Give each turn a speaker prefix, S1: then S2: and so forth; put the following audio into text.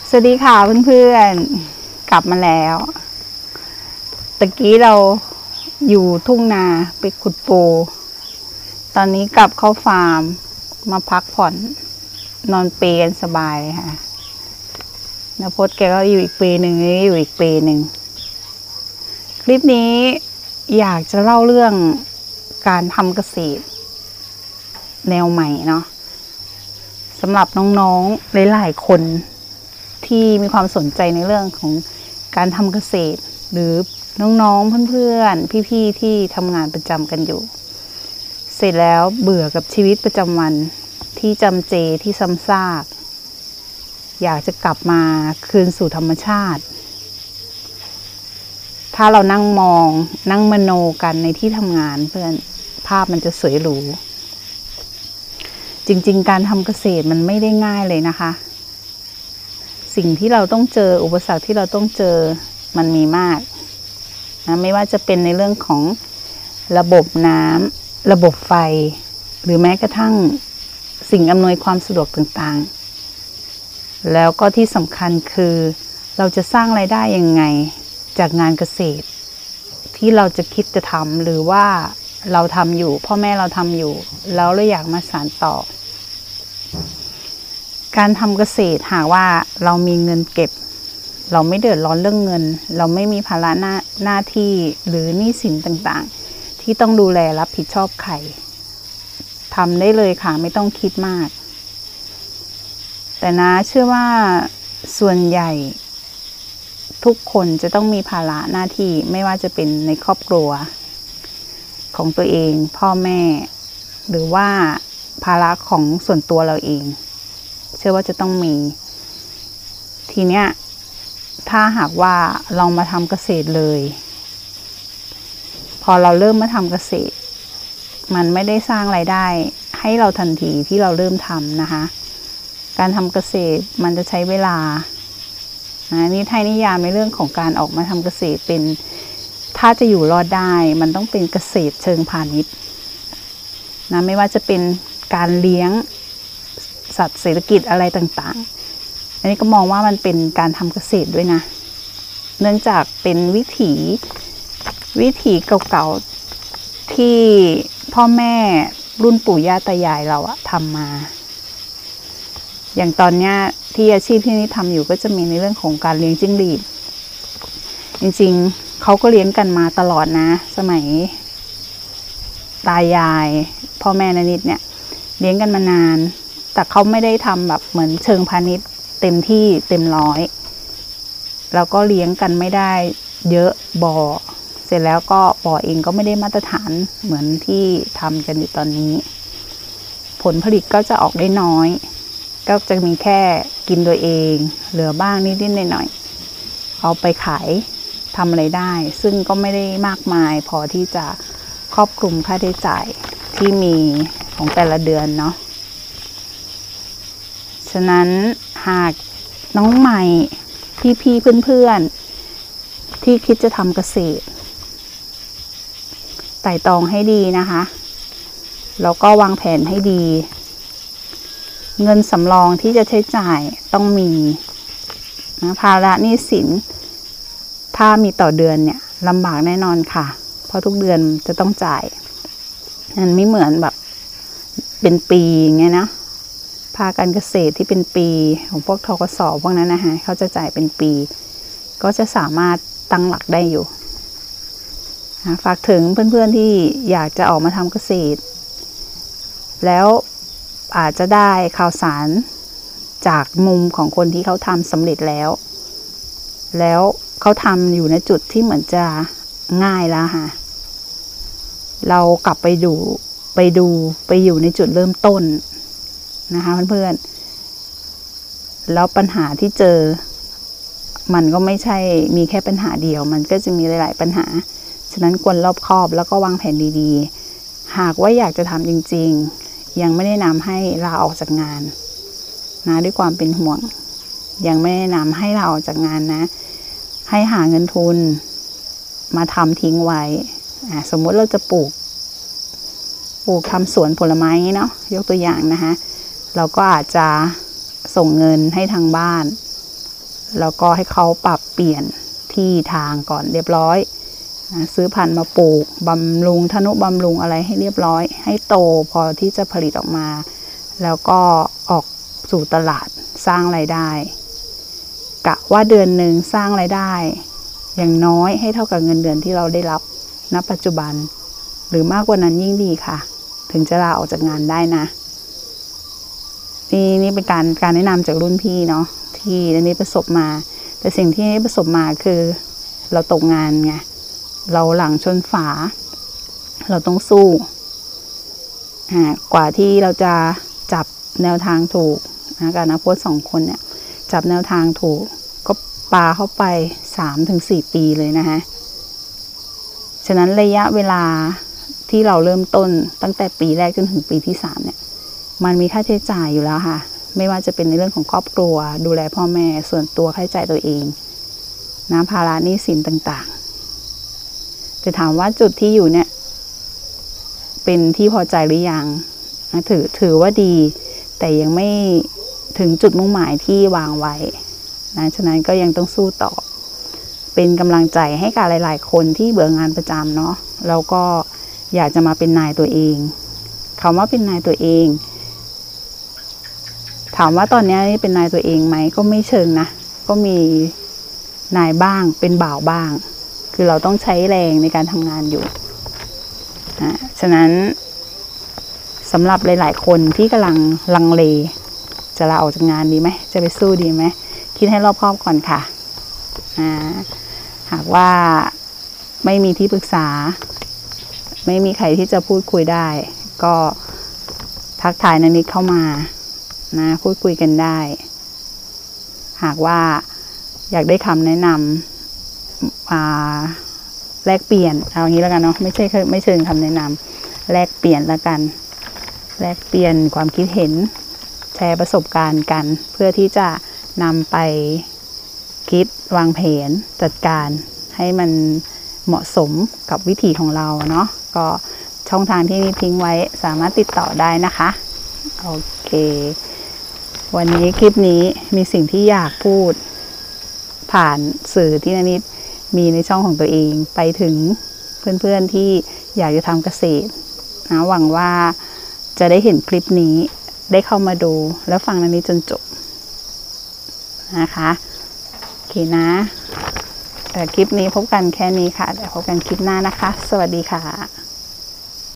S1: สวัสดีค่ะเพื่อนๆกลับมาแล้วตะกี้เราอยู่ทุ่งนาไปขุดปูตอนนี้กลับเข้าฟาร์มมาพักผ่อนนอนเปลกันสบายเลยค่ะนพจน์แกก็อยู่อีกเปลหนึ่งนี่อยู่อีกเปลหนึ่งคลิปนี้อยากจะเล่าเรื่องการทำเกษตรแนวใหม่เนาะสำหรับน้องๆหลายๆคนที่มีความสนใจในเรื่องของการทำเกษตรหรือน้องๆเพื่อนๆพี่ๆที่ทำงานประจำกันอยู่เสร็จแล้วเบื่อกับชีวิตประจำวันที่จำเจที่ซ้ำซากอยากจะกลับมาคืนสู่ธรรมชาติถ้าเรานั่งมองนั่งมโนกันในที่ทำงานเพื่อนภาพมันจะสวยหรูจริงๆการทำเกษตรมันไม่ได้ง่ายเลยนะคะสิ่งที่เราต้องเจออุปสรรคที่เราต้องเจอมันมีมากนะไม่ว่าจะเป็นในเรื่องของระบบน้ำระบบไฟหรือแม้กระทั่งสิ่งอำนวยความสะดวกต่างๆแล้วก็ที่สำคัญคือเราจะสร้างรายได้ยังไงจากงานเกษตรที่เราจะคิดจะทำหรือว่าเราทำอยู่พ่อแม่เราทำอยู่แล้วเราอยากมาสานต่อการทำเกษตรหากว่าเรามีเงินเก็บเราไม่เดือดร้อนเรื่องเงินเราไม่มีภาระหน้าที่หรือหนี้สินต่างๆที่ต้องดูแลรับผิดชอบใครทำได้เลยค่ะไม่ต้องคิดมากแต่นะเชื่อว่าส่วนใหญ่ทุกคนจะต้องมีภาระหน้าที่ไม่ว่าจะเป็นในครอบครัวของตัวเองพ่อแม่หรือว่าภาระของส่วนตัวเราเองเชื่อว่าจะต้องมีทีเนี้ยถ้าหากว่าเรามาทำเกษตรเลยพอเราเริ่มมาทำเกษตรมันไม่ได้สร้างรายได้ให้เราทันทีที่เราเริ่มทำนะคะการทำเกษตรมันจะใช้เวลานี่ให้นิยามในเรื่องของการออกมาทำเกษตรเป็นถ้าจะอยู่รอดได้มันต้องเป็นเกษตรเชิงพาณิชย์นะไม่ว่าจะเป็นการเลี้ยงสัตว์เศรษฐกิจอะไรต่างๆอันนี้ก็มองว่ามันเป็นการทำเกษตรด้วยนะเนื่องจากเป็นวิถีเก่าๆที่พ่อแม่รุ่นปู่ย่าตายายเราทำมาอย่างตอนนี้ที่อาชีพที่นี่ทำอยู่ก็จะมีในเรื่องของการเลี้ยงจิ้งหรีดจริงๆเขาก็เลี้ยงกันมาตลอดนะสมัยตายายพ่อแม่นนิดเนี่ยเลี้ยงกันมานานแต่เขาไม่ได้ทำแบบเหมือนเชิงพาณิชย์เต็มที่เต็มร้อยแล้วก็เลี้ยงกันไม่ได้เยอะบ่อเสร็จแล้วก็บ่อเองก็ไม่ได้มาตรฐานเหมือนที่ทำกันอยู่ตอนนี้ผลผลิตก็จะออกได้น้อยก็จะมีแค่กินตัวเองเหลือบ้างนิดๆหน่อยๆเอาไปขายทำอะไรได้ซึ่งก็ไม่ได้มากมายพอที่จะครอบคลุมค่าใช้จ่ายที่มีของแต่ละเดือนเนาะฉะนั้นหากน้องใหม่พี่ๆเพื่อนๆที่คิดจะทำเกษตรไต่ตรองให้ดีนะคะแล้วก็วางแผนให้ดีเงินสำรองที่จะใช้จ่ายต้องมีนะภาระหนี้สินถ้ามีต่อเดือนเนี่ยลำบากแน่นอนค่ะเพราะทุกเดือนจะต้องจ่ายมันไม่เหมือนแบบเป็นปีอย่างเงี้ยนะภาคการเกษตรที่เป็นปีของพวกธกส.พวกนั้นนะคะเขาจะจ่ายเป็นปีก็จะสามารถตั้งหลักได้อยู่นะฝากถึงเพื่อนๆที่อยากจะออกมาทำเกษตรแล้วอาจจะได้ข่าวสารจากมุมของคนที่เขาทำสำเร็จแล้วเขาทำอยู่ในจุดที่เหมือนจะง่ายแล้วค่ะเรากลับไปอยู่ในจุดเริ่มต้นนะคะเพื่อนๆแล้วปัญหาที่เจอมันก็ไม่ใช่มีแค่ปัญหาเดียวมันก็จะมีหลายๆปัญหาฉะนั้นควรรอบคอบแล้วก็วางแผนดีๆหากว่าอยากจะทำจริงๆยังไม่ได้แนะนำให้ลาออกจากงานนะด้วยความเป็นห่วงยังไม่แนะนำให้ลาออกจากงานนะให้หาเงินทุนมาทำทิ้งไว้สมมติเราจะปลูกทำสวนผลไม้เนาะยกตัวอย่างนะคะเราก็อาจจะส่งเงินให้ทางบ้านแล้วก็ให้เขาปรับเปลี่ยนที่ทางก่อนเรียบร้อยนะซื้อพันธุ์มาปลูกบำรุงทนุบำรุงอะไรให้เรียบร้อยให้โตพอที่จะผลิตออกมาแล้วก็ออกสู่ตลาดสร้างรายได้กะว่าเดือนหนึ่งสร้างรายได้อย่างน้อยให้เท่ากับเงินเดือนที่เราได้รับณปัจจุบันหรือมากกว่านั้นยิ่งดีค่ะถึงจะลาออกจากงานได้นะนี่เป็นการแนะนำจากรุ่นพี่เนาะที่อันนี้ประสบมาแต่สิ่งที่ประสบมาคือเราตกงานไงเราหลังชนฝาเราต้องสู้กว่าที่เราจะจับแนวทางถูกนะกับนักโพสต์2 คนเนี่ยจับแนวทางถูกก็ปาเข้าไป 3-4 ปีเลยนะคะฉะนั้นระยะเวลาที่เราเริ่มต้นตั้งแต่ปีแรกจนถึงปีที่3เนี่ยมันมีค่าใช้จ่ายอยู่แล้วค่ะไม่ว่าจะเป็นในเรื่องของครอบครัวดูแลพ่อแม่ส่วนตัวค่าใช้จ่ายตัวเองนะภาระหนี้สินต่างๆแต่ถามว่าจุดที่อยู่เนี่ยเป็นที่พอใจหรือยังนะถือว่าดีแต่ยังไม่ถึงจุดมุ่งหมายที่วางไว้นะฉะนั้นก็ยังต้องสู้ต่อเป็นกำลังใจให้กับหลายๆคนที่เบื่องานประจำเนาะแล้วก็อยากจะมาเป็นนายตัวเองคำว่าเป็นนายตัวเองถามว่าตอนนี้เป็นนายตัวเองไหมก็ไม่เชิงนะก็มีนายบ้างเป็นบ่าวบ้างคือเราต้องใช้แรงในการทำงานอยู่นะฉะนั้นสำหรับหลายๆคนที่กำลังลังเลจะลาออกจากงานดีไหมจะไปสู้ดีไหมคิดให้รอบคอบก่อนค่ะหากว่าไม่มีที่ปรึกษาไม่มีใครที่จะพูดคุยได้ก็ทักทายนันนิดเข้ามานะพูดคุยกันได้หากว่าอยากได้คำแนะนำแลกเปลี่ยนเอางี้แล้วกันเนาะไม่เชิงคำแนะนำแลกเปลี่ยนแล้วกันแลกเปลี่ยนความคิดเห็นแชร์ประสบการณ์กันเพื่อที่จะนำไปคิดวางแผนจัดการให้มันเหมาะสมกับวิถีของเราเนาะก็ช่องทางที่นี่ทิ้งไว้สามารถติดต่อได้นะคะโอเควันนี้คลิปนี้มีสิ่งที่อยากพูดผ่านสื่อที่นันนิดมีในช่องของตัวเองไปถึงเพื่อนๆที่อยากจะทำเกษตรนะหวังว่าจะได้เห็นคลิปนี้ได้เข้ามาดูแล้วฟังนันนิดจนจบนะคะโอเคนะแต่คลิปนี้พบกันแค่นี้ค่ะเดี๋ยวพบกันคลิปหน้านะคะสวัสดีค่ะ